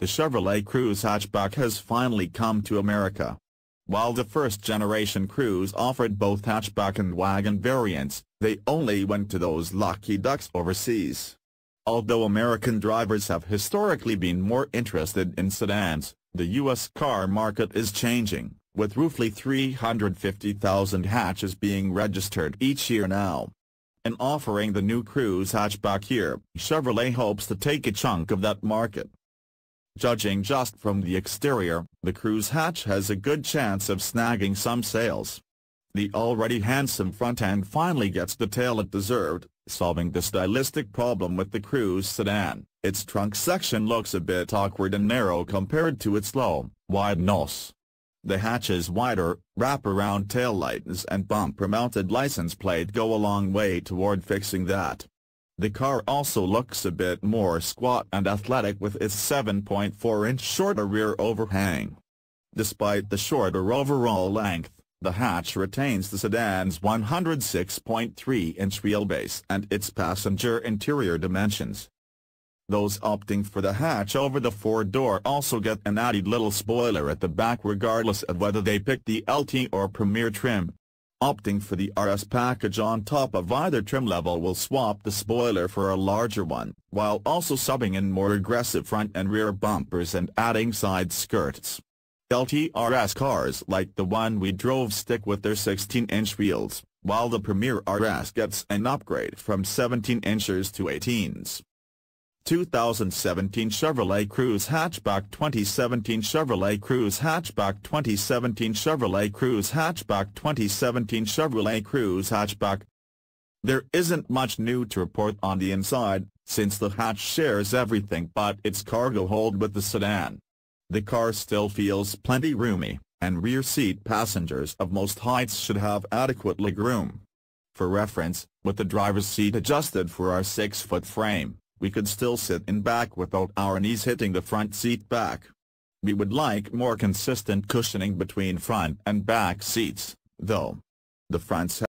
the Chevrolet Cruze hatchback has finally come to America. While the first-generation Cruze offered both hatchback and wagon variants, they only went to those lucky ducks overseas. Although American drivers have historically been more interested in sedans, the U.S. car market is changing, with roughly 350,000 hatches being registered each year now. In offering the new Cruze hatchback here, Chevrolet hopes to take a chunk of that market. Judging just from the exterior, the Cruze hatch has a good chance of snagging some sales. The already handsome front end finally gets the tail it deserved, solving the stylistic problem with the Cruze sedan. Its trunk section looks a bit awkward and narrow compared to its low, wide nose. The hatch's wider, wrap-around taillights and bumper-mounted license plate go a long way toward fixing that. The car also looks a bit more squat and athletic with its 7.4-inch shorter rear overhang. Despite the shorter overall length, the hatch retains the sedan's 106.3-inch wheelbase and its passenger interior dimensions. Those opting for the hatch over the four-door also get an added little spoiler at the back regardless of whether they pick the LT or Premier trim. Opting for the RS package on top of either trim level will swap the spoiler for a larger one, while also subbing in more aggressive front and rear bumpers and adding side skirts. LT-RS cars like the one we drove stick with their 16-inch wheels, while the Premier RS gets an upgrade from 17 inches to 18s. 2017 Chevrolet Cruze hatchback 2017 Chevrolet Cruze hatchback 2017 Chevrolet Cruze hatchback 2017 Chevrolet Cruze hatchback. There isn't much new to report on the inside, since the hatch shares everything but its cargo hold with the sedan. The car still feels plenty roomy, and rear seat passengers of most heights should have adequate legroom. For reference, with the driver's seat adjusted for our 6-foot frame, we could still sit in back without our knees hitting the front seat back. We would like more consistent cushioning between front and back seats, though. The front's